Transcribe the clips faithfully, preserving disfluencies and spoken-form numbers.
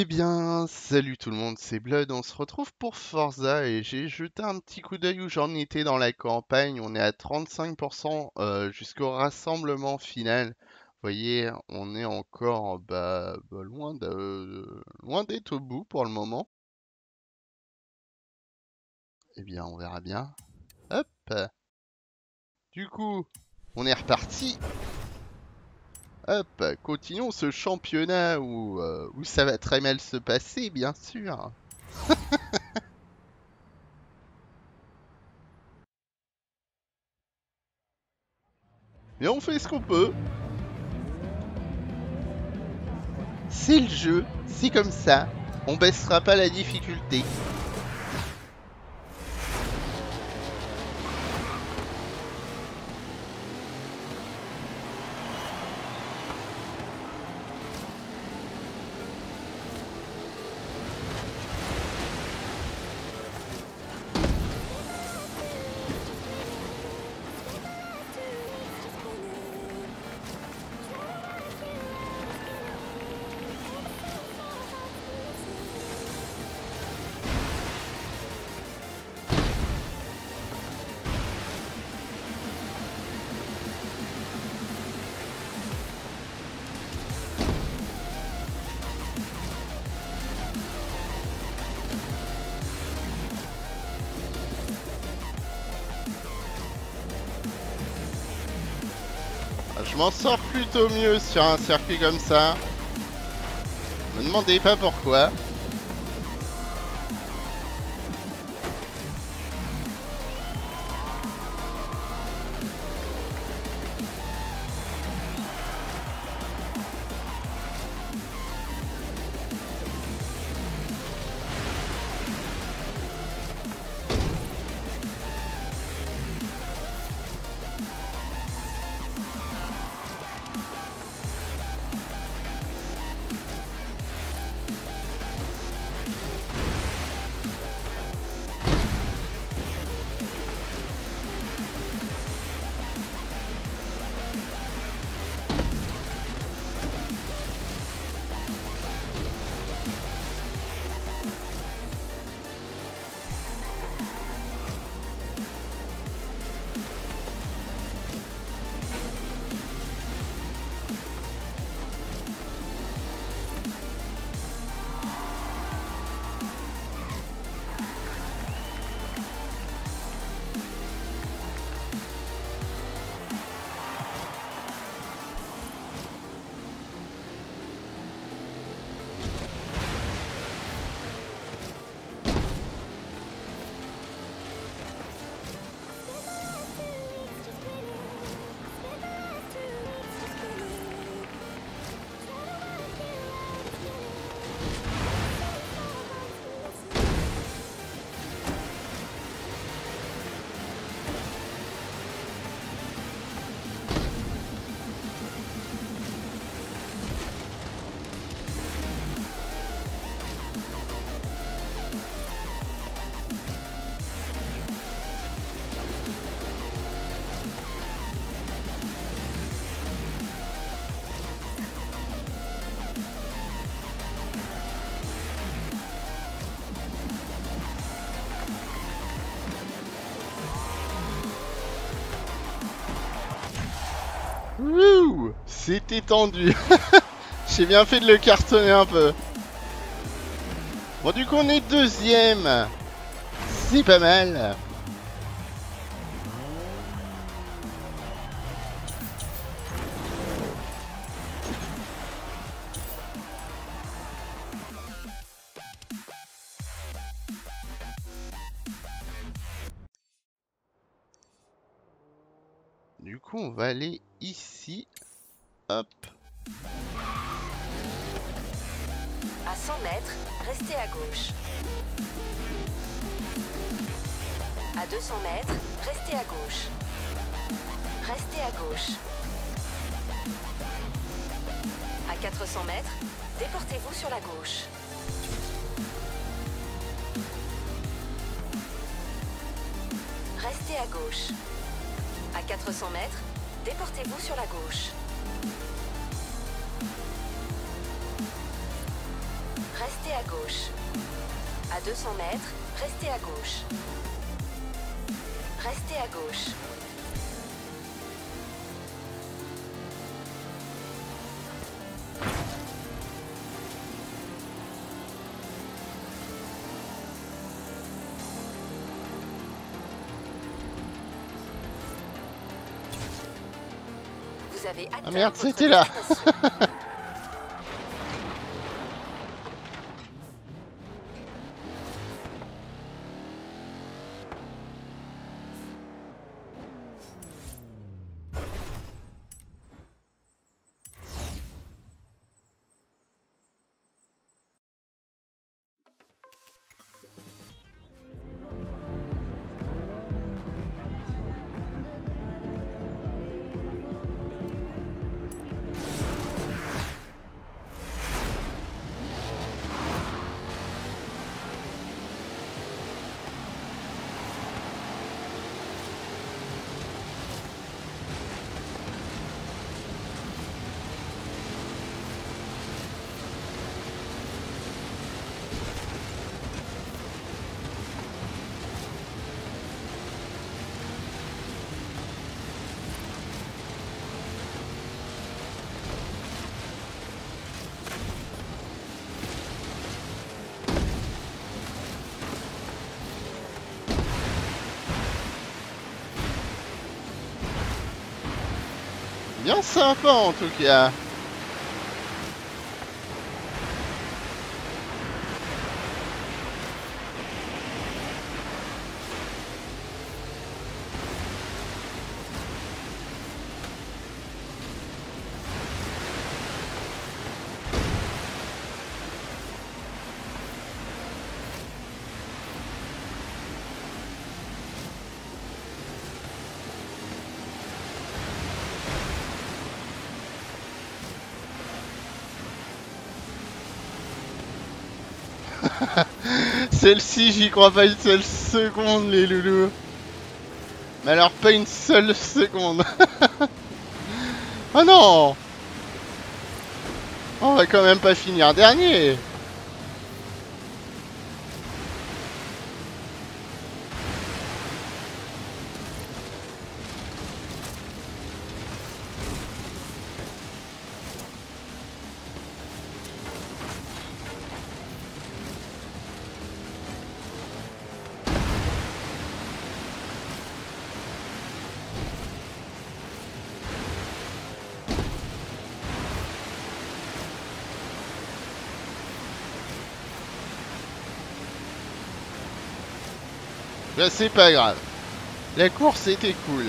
Eh bien, salut tout le monde, c'est Blood, on se retrouve pour Forza et j'ai jeté un petit coup d'œil où j'en étais dans la campagne, on est à trente-cinq pour cent euh, jusqu'au rassemblement final. Vous voyez, on est encore bah, bah, loin de, loin d'être au bout pour le moment. Eh bien, on verra bien. Hop, du coup, on est reparti. Hop, continuons ce championnat où, euh, où ça va très mal se passer, bien sûr. Mais on fait ce qu'on peut. C'est le jeu, c'est comme ça. On baissera pas la difficulté. Je m'en sors plutôt mieux sur un circuit comme ça. Me demandez pas pourquoi. Wouh, c'était tendu. J'ai bien fait de le cartonner un peu. Bon, du coup, on est deuxième. C'est pas mal. Du coup, on va aller ici. Hop. À cent mètres, restez à gauche. À deux cents mètres, restez à gauche. Restez à gauche. À quatre cents mètres, déportez-vous sur la gauche. Restez à gauche. À quatre cents mètres, déportez-vous sur la gauche. Restez restez à gauche. À deux cents mètres, restez à gauche. Restez à gauche. Vous avez atteint Ah merde, votre c'était là. destination. Bien sympa en tout cas. Celle-ci, j'y crois pas une seule seconde, les loulous. Mais alors, pas une seule seconde. Oh non! On va quand même pas finir dernier. Bah, c'est pas grave. La course était cool.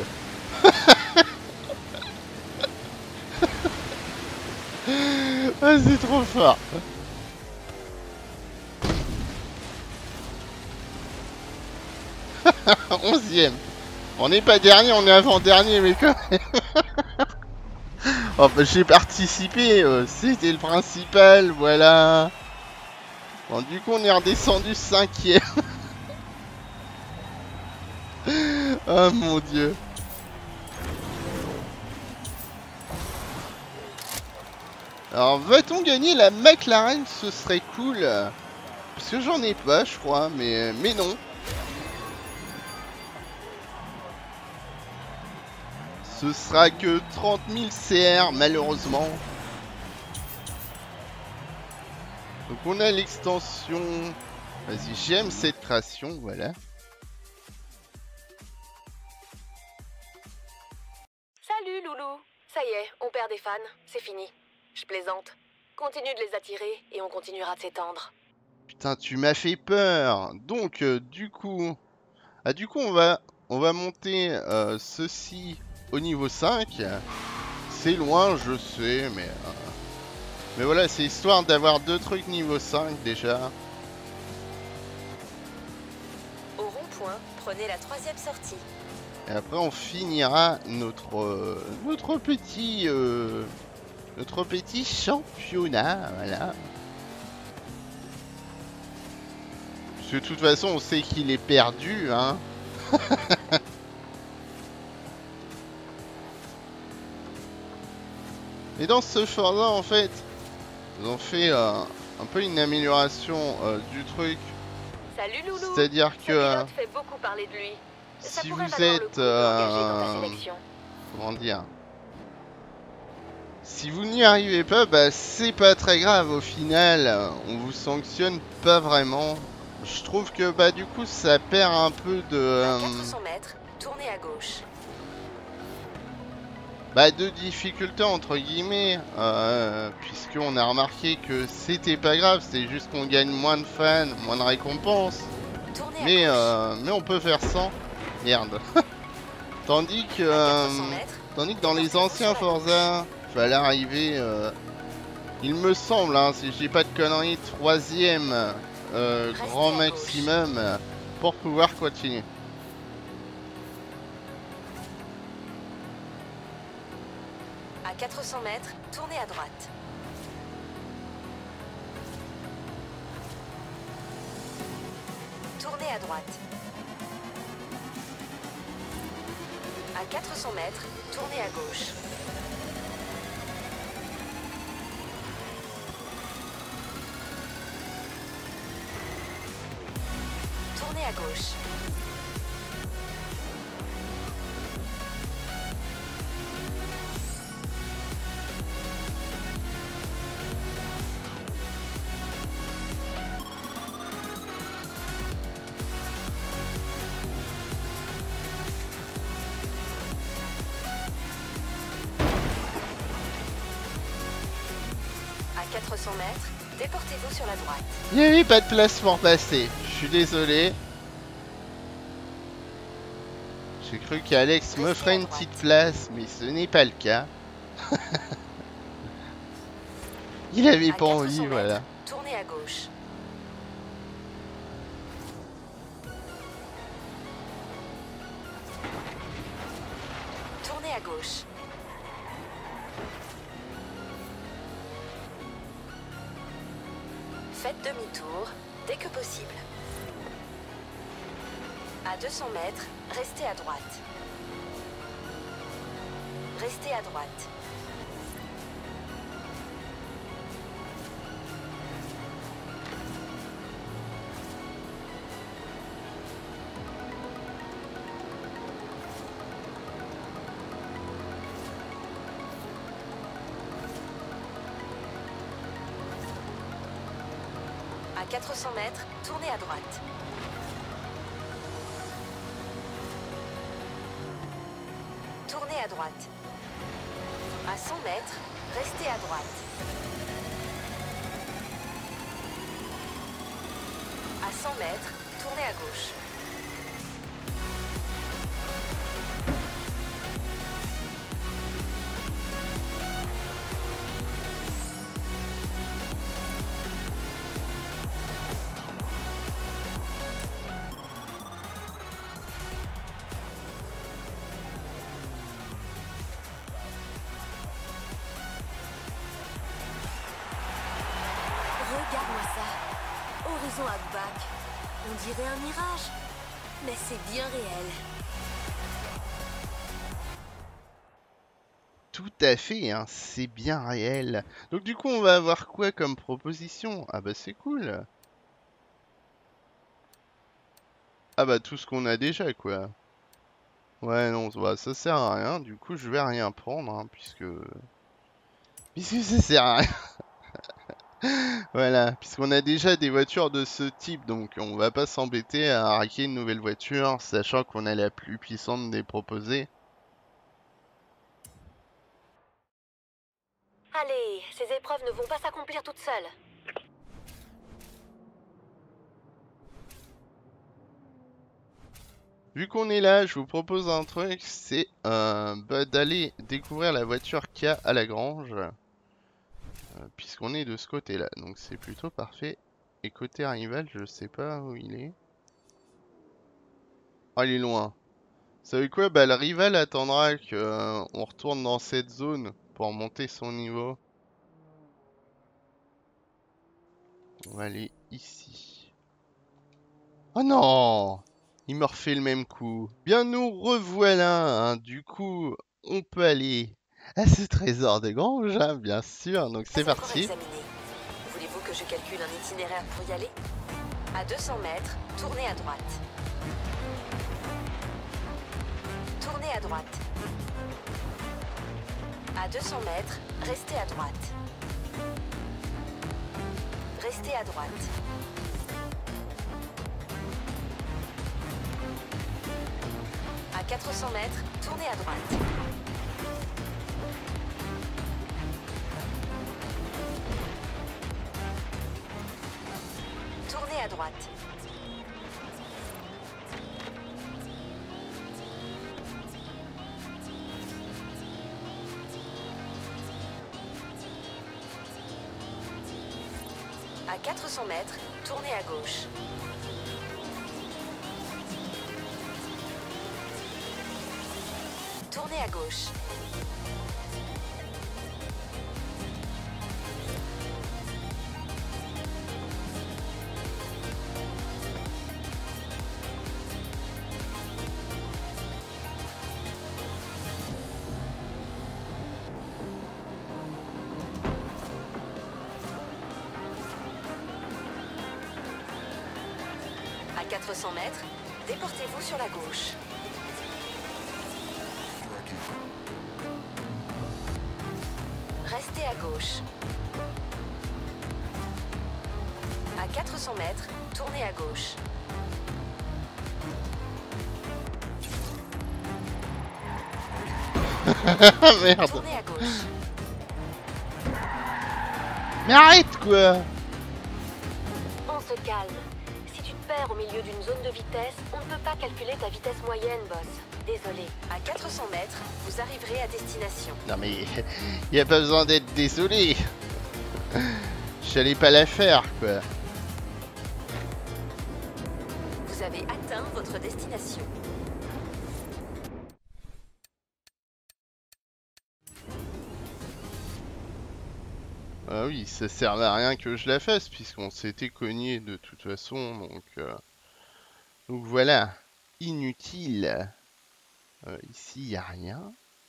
Ah, c'est trop fort. Onzième. On n'est pas dernier, on est avant-dernier, mais quand même. Oh, bah, j'ai participé, euh, c'était le principal, voilà. Bon, du coup, on est redescendu cinquième. Oh mon dieu. Alors, va-t-on gagner la McLaren? Ce serait cool. Parce que j'en ai pas, je crois, mais, mais non. Ce sera que trente mille C R, malheureusement. Donc, on a l'extension. Vas-y, j'aime cette création, voilà. Salut, Loulou. Ça y est, on perd des fans. C'est fini. Je plaisante. Continue de les attirer et on continuera de s'étendre. Putain, tu m'as fait peur. Donc, euh, du coup... Ah, du coup, on va, on va monter euh, ceci au niveau cinq. C'est loin, je sais, mais... euh, Mais voilà, c'est histoire d'avoir deux trucs niveau cinq, déjà. Au rond-point, prenez la troisième sortie. Et après, on finira notre... euh, notre petit... euh, notre petit championnat, voilà. Parce que de toute façon, on sait qu'il est perdu, hein. Et dans ce Forza, en fait, ils ont fait euh, un peu une amélioration euh, du truc. Salut Loulou. C'est-à-dire Ce que euh, pilote fait beaucoup parler de lui. Ça si pourrait vous valoir le êtes... coup de l'engager dans ta euh, sélection. comment dire? Si vous n'y arrivez pas, bah c'est pas très grave. Au final, euh, on vous sanctionne pas vraiment. Je trouve que bah du coup ça perd un peu de... À euh, quatre cents mètres, tournez à gauche. Bah de difficulté entre guillemets, euh, puisqu'on a remarqué que c'était pas grave, c'est juste qu'on gagne moins de fans, moins de récompenses, Tournez à mais gauche. euh, mais on peut faire sans. Merde. Tandis que À euh, quatre cents mètres, tandis que dans les déportez-vous sur anciens la Forza, fallait arriver, euh, il me semble, hein, si je dis pas de conneries, troisième euh, Restez grand à gauche. maximum euh, pour pouvoir continuer. À quatre cents mètres, tournez à droite. Tournez à droite. À quatre cents mètres, tournez à gauche. Tournez à gauche. À quatre cents mètres, déportez-vous sur la droite. Il n'y avait pas de place pour passer, je suis désolé. J'ai cru qu'Alex me ferait une petite place, mais ce n'est pas le cas. Il avait À pas quatre envie, cents voilà. mètres, tournez à gauche. Tournez à gauche. Faites demi-tour dès que possible. À deux cents mètres, restez à droite. Restez à droite. À quatre cents mètres, tournez à droite. Tournez à droite. À cent mètres, restez à droite. À cent mètres, tournez à gauche. Regarde-moi ça. Horizon Outback. On dirait un mirage. Mais c'est bien réel. Tout à fait, hein, c'est bien réel. Donc du coup, on va avoir quoi comme proposition? Ah bah c'est cool. Ah bah tout ce qu'on a déjà, quoi. Ouais, non, bah, ça sert à rien. Du coup, je vais rien prendre, hein, puisque... Puisque ça sert à rien. Voilà, puisqu'on a déjà des voitures de ce type, donc on va pas s'embêter à raquer une nouvelle voiture, sachant qu'on a la plus puissante des proposées. Allez, ces épreuves ne vont pas s'accomplir toutes seules. Vu qu'on est là, je vous propose un truc, c'est euh, bah, d'aller découvrir la voiture qu'il y a à la grange. euh, puisqu'on est de ce côté-là, donc c'est plutôt parfait. Et côté rival, je sais pas où il est. Ah, il est loin. Vous savez quoi? Bah, le rival attendra que euh, on retourne dans cette zone pour monter son niveau. On va aller ici. Oh non! Il me refait le même coup. Bien, nous revoilà, hein. Du coup, on peut aller à ce trésor de grange, hein, bien sûr. Donc c'est Pas encore parti. examiné. Voulez-vous que que je calcule un itinéraire pour y aller? À deux cents mètres, tournez à droite. Tournez à droite. À deux cents mètres, restez à droite. Restez à droite. À quatre cents mètres, tournez à droite. Tournez à droite. À quatre cents mètres, tournez à gauche. Tournez à gauche. À quatre cents mètres, déportez-vous sur la gauche. Restez à gauche. À quatre cents mètres, tournez à gauche. Merde. Tournez à gauche. Mais arrête quoi. On se calme. Si tu te perds au milieu d'une zone de vitesse, on ne peut pas calculer ta vitesse moyenne, boss. Désolé. À quatre cents mètres, vous arriverez à destination. Non mais y a pas besoin d'être désolé. J'allais pas la faire quoi. Vous avez atteint votre destination. Ah oui, ça servait à rien que je la fasse puisqu'on s'était cogné de toute façon, donc euh, donc voilà, inutile. Euh, ici il y a rien.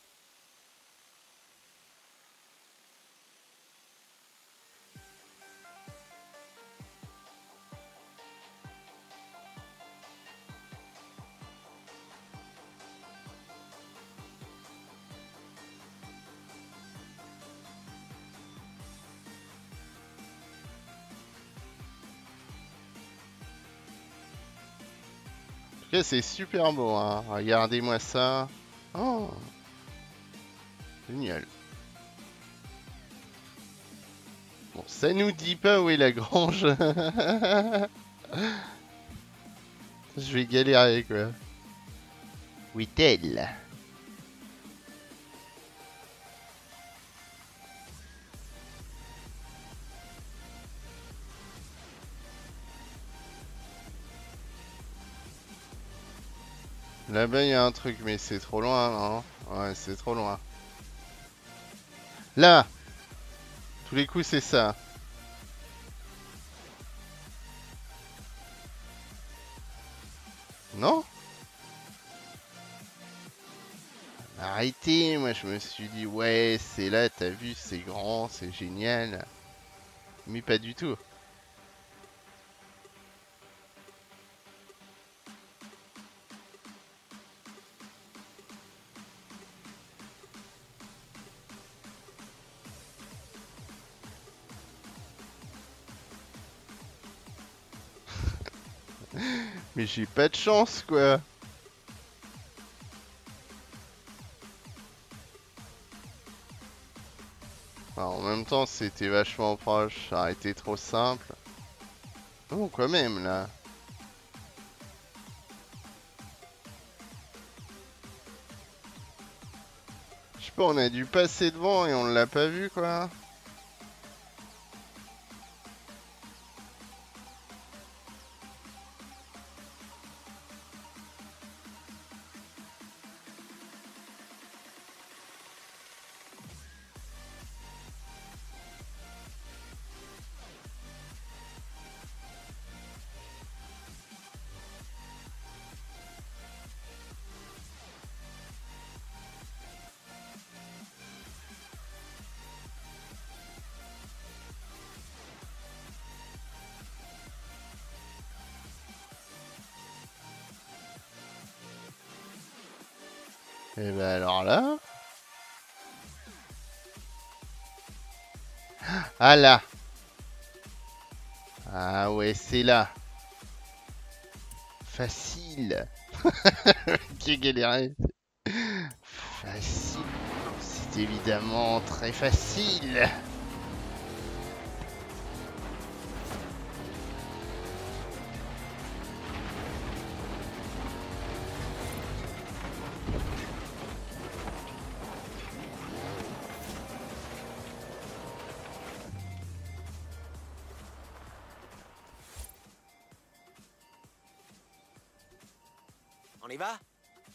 En tout cas, c'est super beau, hein. Regardez-moi ça. Oh, génial. Bon, ça nous dit pas où est la grange. Je vais galérer quoi. Où est-elle? Là-bas, il y a un truc, mais c'est trop loin, non? Ouais, c'est trop loin. Là! Tous les coups, c'est ça. Non? Arrêtez, moi je me suis dit, ouais, c'est là, t'as vu, c'est grand, c'est génial. Mais pas du tout. Mais j'ai pas de chance, quoi. Alors, en même temps, c'était vachement proche, ça aurait été trop simple. Oh, quand même, là. Je sais pas, on a dû passer devant et on l'a pas vu, quoi. Et ben alors là... Ah là! Ah ouais, c'est là. Facile. Qui galéré. Facile. C'est évidemment très facile. On y va?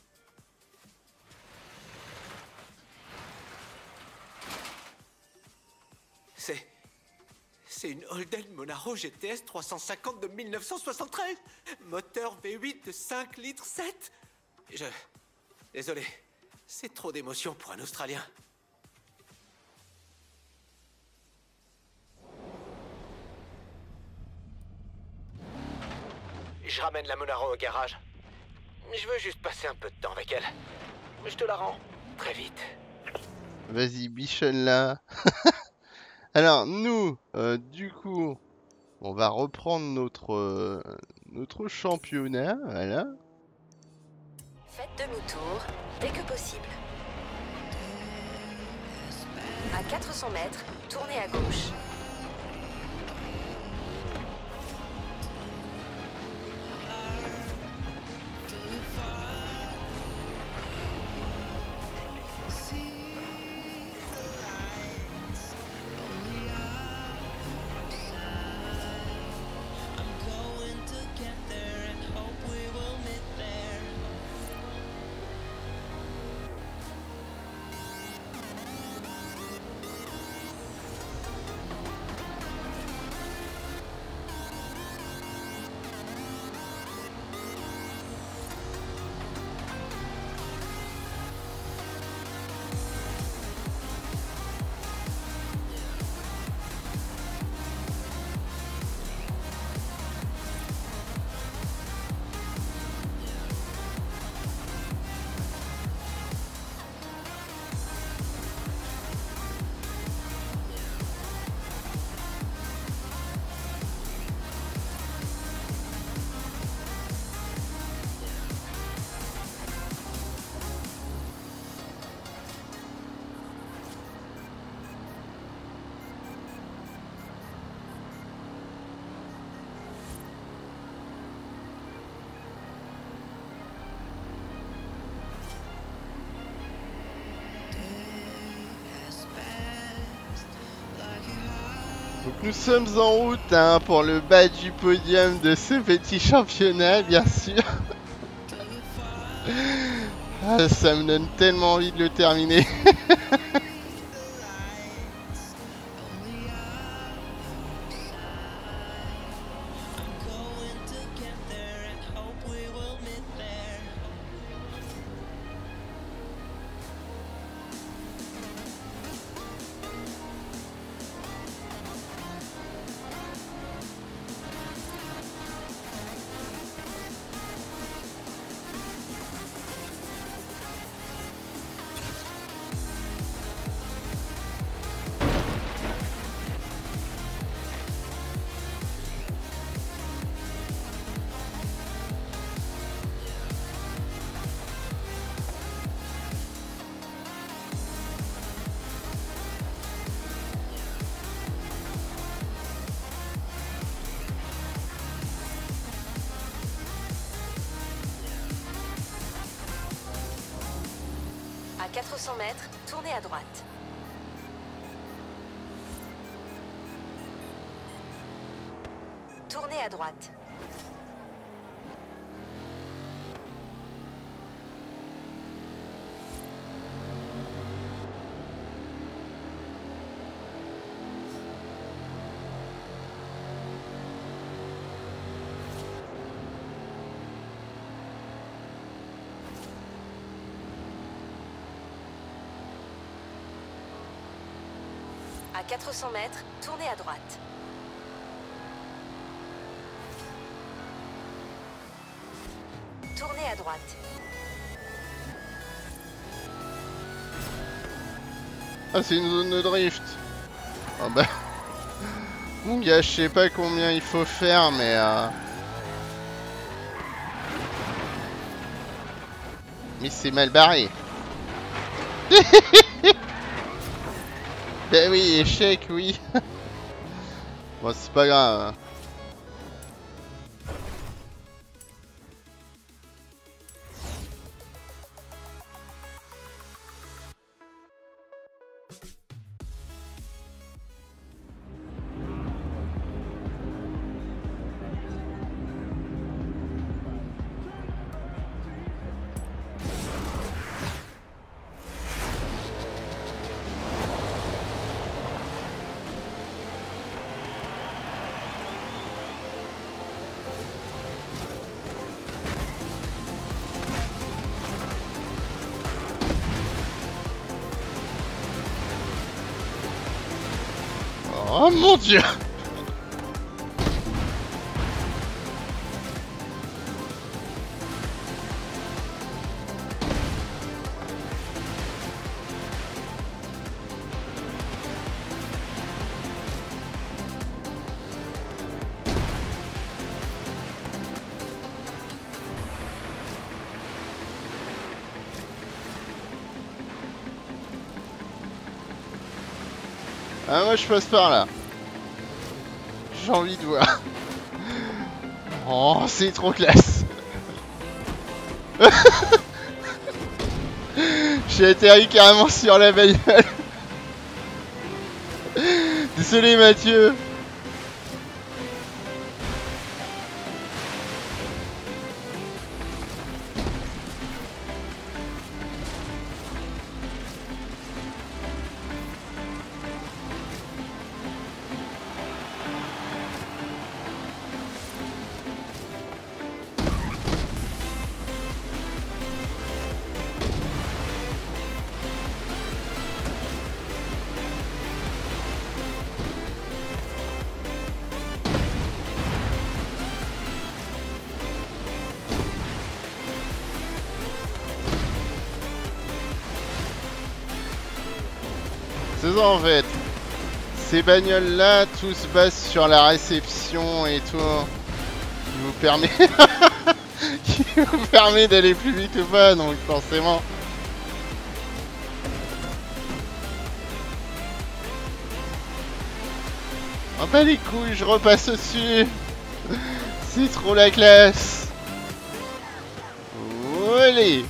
C'est... C'est une Holden Monaro G T S trois cent cinquante de mille neuf cent soixante-treize. Moteur V huit de cinq litres sept. Je... Désolé. C'est trop d'émotion pour un Australien. Je ramène la Monaro au garage. Je veux juste passer un peu de temps avec elle. Je te la rends très vite. Vas-y, bichonne-la. Alors, nous, euh, du coup, on va reprendre notre, euh, notre championnat, voilà. Faites demi-tour dès que possible. À quatre cents mètres, tournez à gauche. Donc nous sommes en route hein, pour le bas du podium de ce petit championnat, bien sûr. Ah, ça me donne tellement envie de le terminer. À quatre cents mètres, tournez à droite. Tournez à droite. À quatre cents mètres, tournez à droite. Tournez à droite. Ah, c'est une zone de drift. Ah bah... Mon gars, je sais pas combien il faut faire, mais... Euh... Mais c'est mal barré. Ben oui, échec, oui. Bon, c'est pas grave. Oh mon dieu! Ah, moi je passe par là. J'ai envie de voir. Oh, c'est trop classe. J'ai atterri carrément sur la bagnole. Désolé Mathieu. C'est ça en fait. Ces bagnoles là, tout se base sur la réception et tout. Qui vous permet... qui vous permet d'aller plus vite ou pas, donc forcément... Oh bah les couilles, je repasse au-dessus. C'est trop la classe. Allez.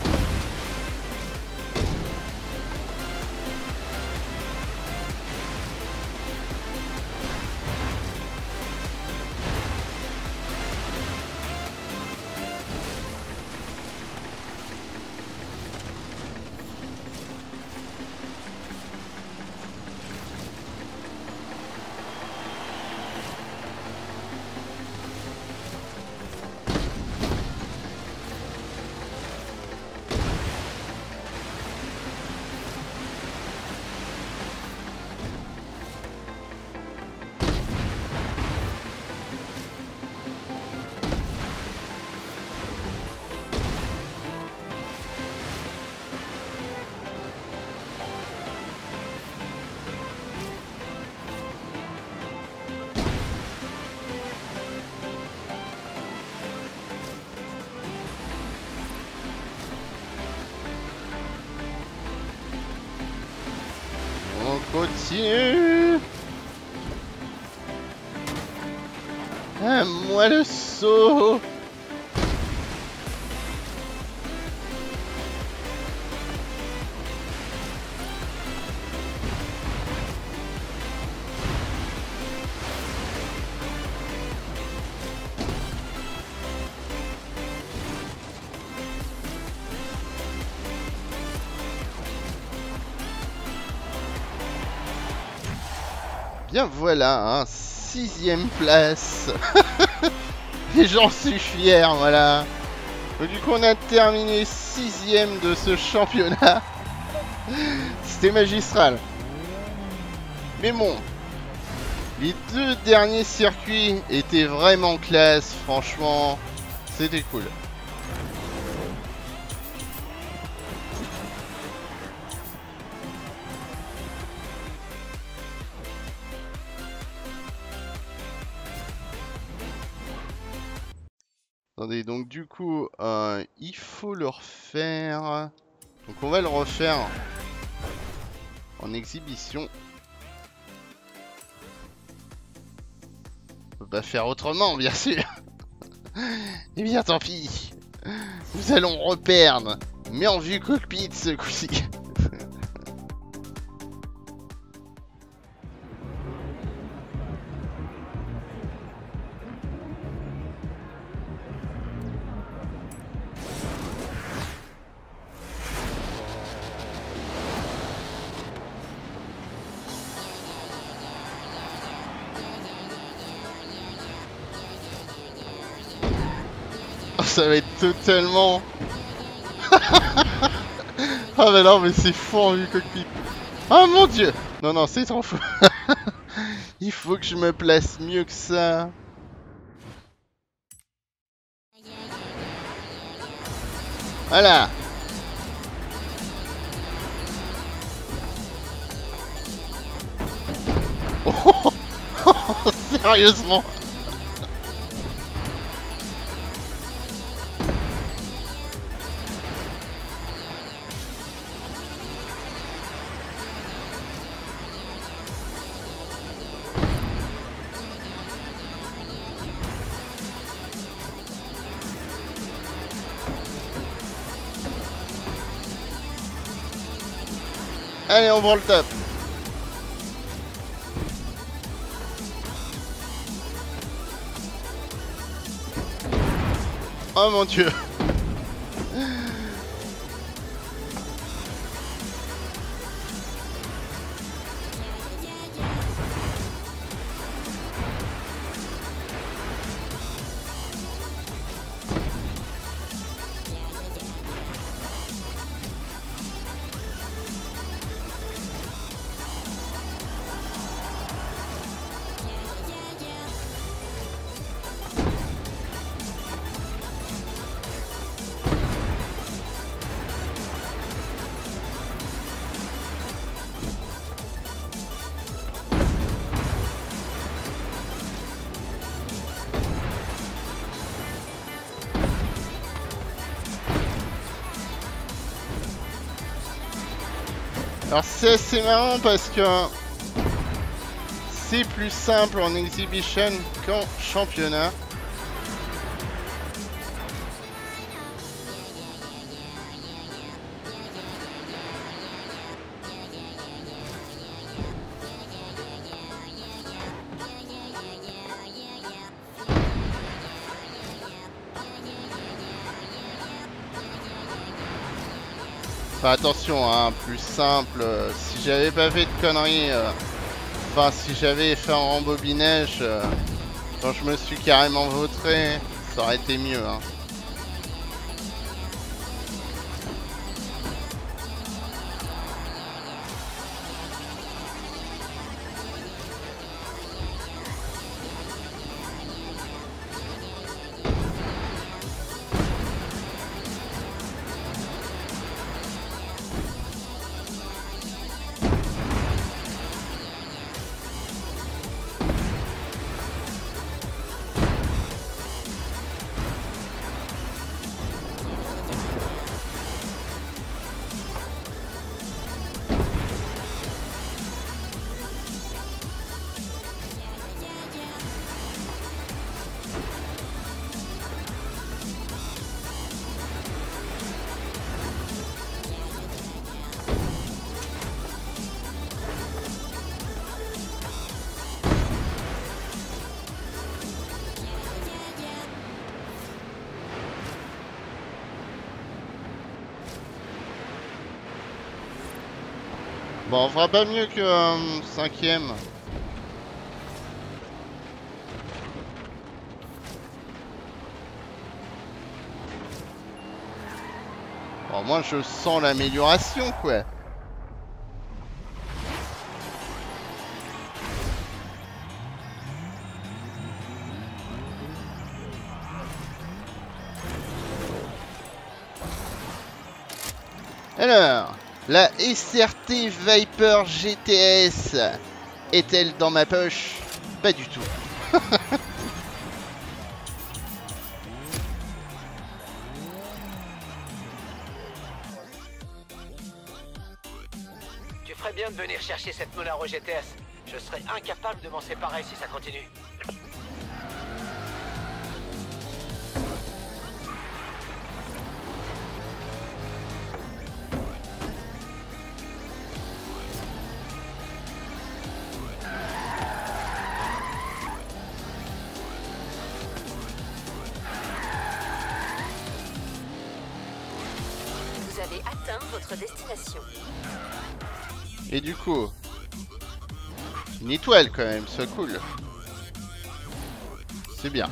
Continue. À moi le saut. Bien voilà, hein, sixième place. Et j'en suis fier, voilà. Donc, du coup, on a terminé sixième de ce championnat. C'était magistral. Mais bon, les deux derniers circuits étaient vraiment classe, franchement. C'était cool. Attendez, donc du coup, euh, il faut le refaire. Donc on va le refaire en exhibition. On peut pas faire autrement, bien sûr. Eh bien, tant pis. Nous allons reperdre, mais en vue cockpit ce coup-ci. Ça va être totalement... Ah bah non mais c'est fou en vue cockpit. Oh mon dieu. Non non c'est trop fou. Il faut que je me place mieux que ça. Voilà. Oh, sérieusement. Allez, on prend le top. Oh mon dieu. Alors c'est assez marrant parce que c'est plus simple en exhibition qu'en championnat. Enfin attention, hein, plus simple, euh, si j'avais pas fait de conneries, euh, enfin si j'avais fait un rembobinage, euh, quand je me suis carrément vautré, ça aurait été mieux. Hein. Bon, on fera pas mieux que euh, cinquième. Bon, moi je sens l'amélioration, quoi. Alors, la S R T Viper G T S est-elle dans ma poche? Pas du tout. ferait bien de venir chercher cette Monaro G T S. Je serais incapable de m'en séparer si ça continue. Vous avez atteint votre destination. Et du coup, une étoile quand même, c'est cool. C'est bien.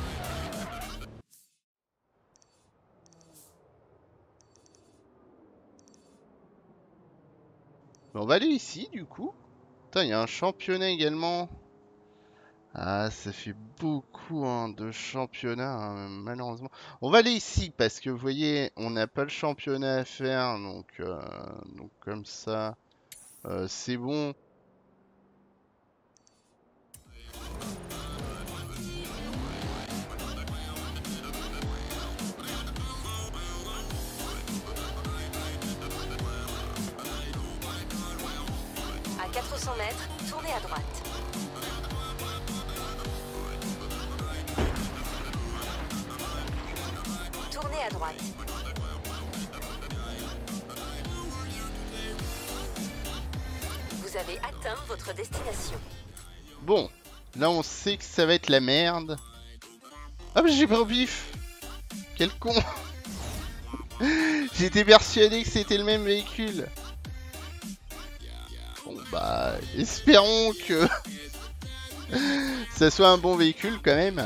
On va aller ici du coup. Putain, il y a un championnat également. Ah, ça fait beaucoup hein, de championnats, hein, malheureusement. On va aller ici parce que vous voyez, on n'a pas le championnat à faire. Donc, euh, donc comme ça, euh, c'est bon. À quatre cents mètres, tournez à droite. Tournez à droite. Vous avez atteint votre destination. Bon, là on sait que ça va être la merde. Ah mais j'ai pas au pif. Quel con. J'étais persuadé que c'était le même véhicule. Bon bah, espérons que ça soit un bon véhicule quand même.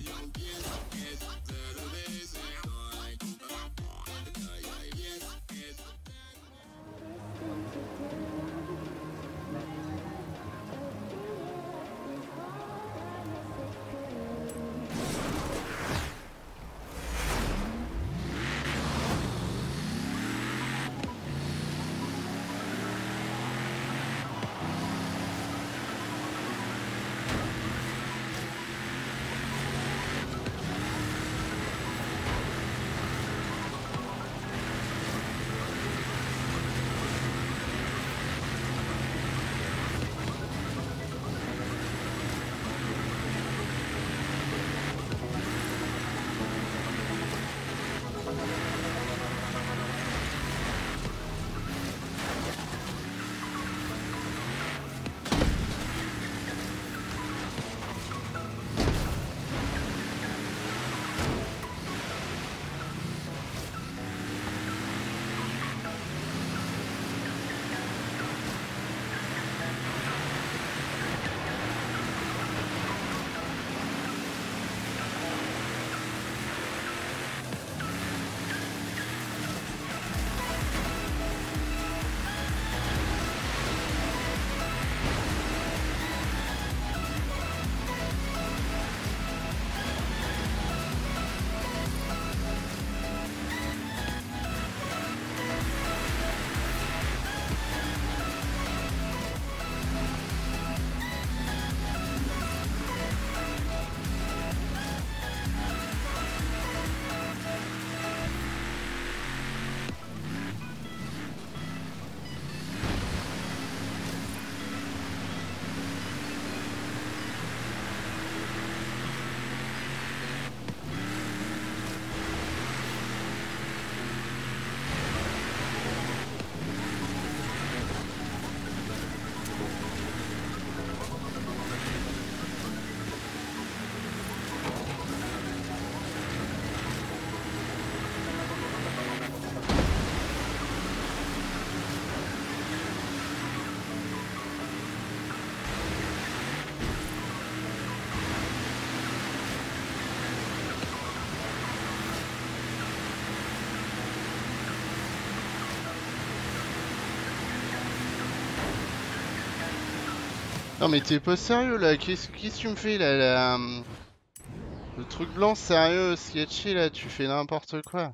Non mais t'es pas sérieux là, qu'est-ce qu'est-ce que tu me fais là, là hum, le truc blanc sérieux, sketchy là, tu fais n'importe quoi.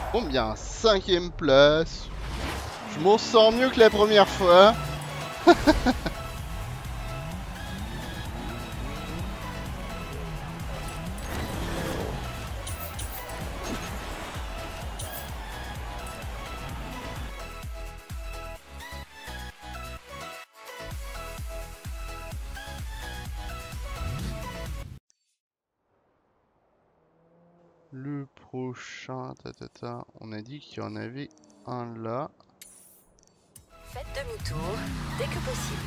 Bon bien, cinquième place. Je m'en sors mieux que la première fois. Le prochain, ta, ta, ta, on a dit qu'il y en avait un là. Faites demi-tour dès que possible.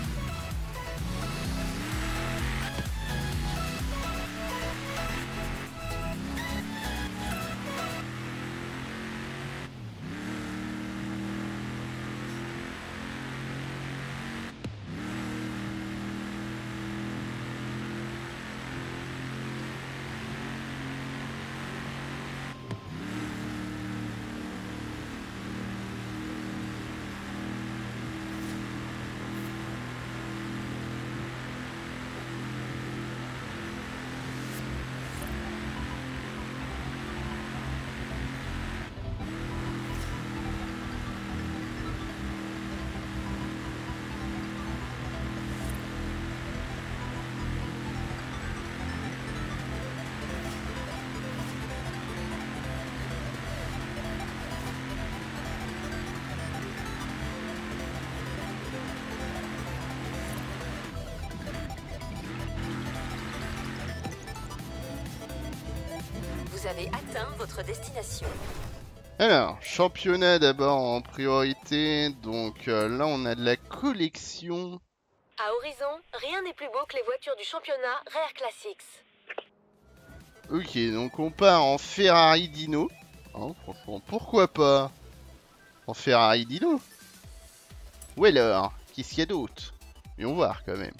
Vous avez atteint votre destination. Alors, championnat d'abord en priorité. Donc euh, là, on a de la collection. À Horizon, rien n'est plus beau que les voitures du championnat Rare Classics. Ok, donc on part en Ferrari Dino. Hein, franchement, pourquoi pas en Ferrari Dino? Ou alors, qu'est-ce qu'il y a d'autre? Et on va voir quand même.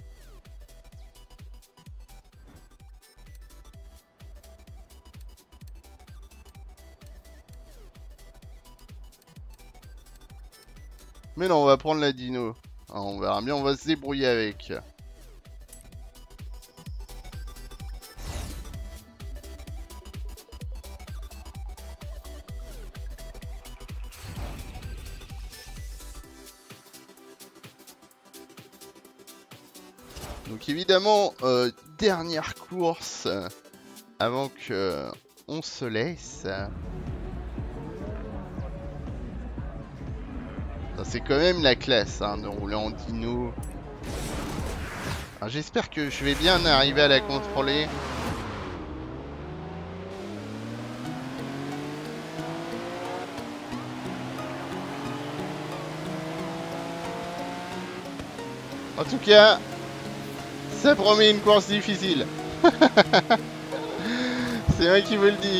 Mais non, on va prendre la Dino. Hein, on verra bien, on va se débrouiller avec. Donc évidemment, euh, dernière course euh, avant que euh, on se laisse. C'est quand même la classe hein, de rouler en dino. J'espère que je vais bien arriver à la contrôler. En tout cas, ça promet une course difficile. C'est moi qui vous le dis.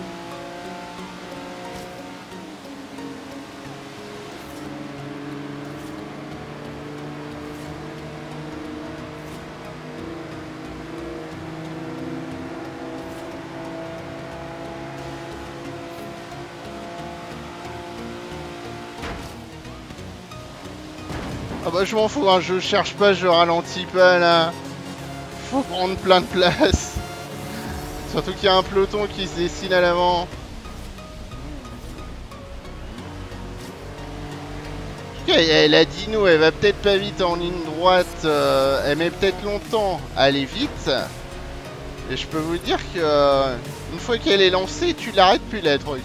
Ah bah je m'en fous, hein, je cherche pas, je ralentis pas là. Faut prendre plein de place. Surtout qu'il y a un peloton qui se dessine à l'avant. Ok, la Dino, elle va peut-être pas vite en ligne droite. Euh, elle met peut-être longtemps à aller vite. Et je peux vous dire que euh, une fois qu'elle est lancée, tu l'arrêtes plus la truc.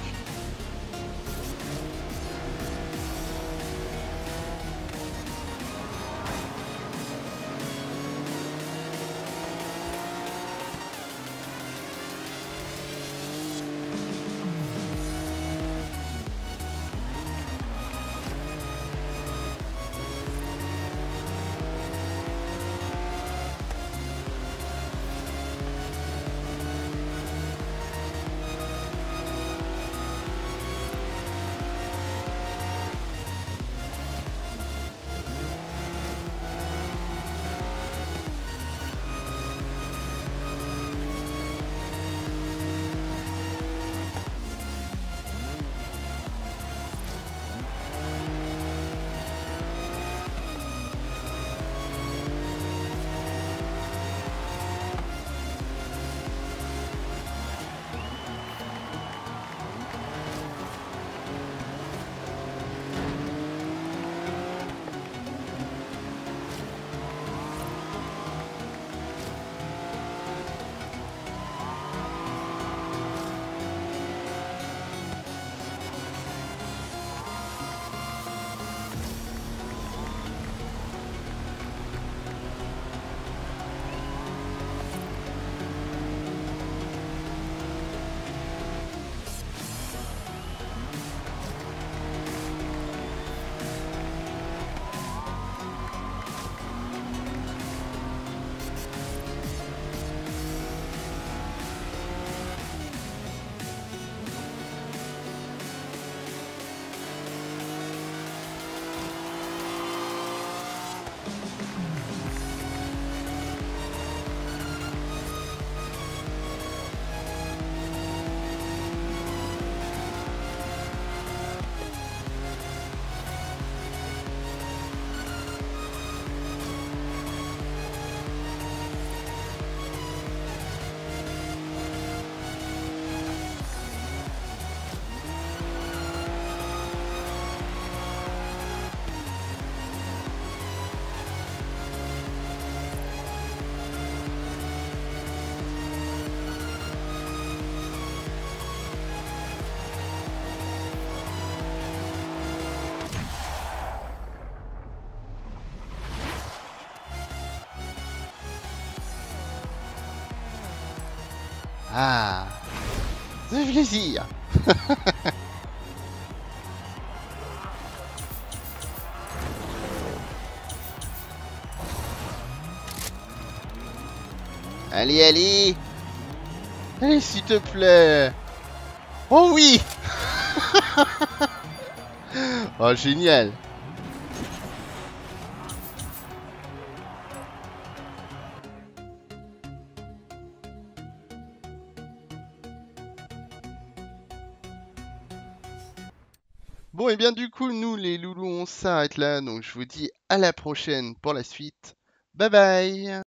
Ah, ça fait plaisir. Allez, allez. Allez, s'il te plaît. Oh oui. Oh, génial. Bon, et bien du coup, nous les loulous, on s'arrête là. Donc je vous dis à la prochaine pour la suite. Bye bye.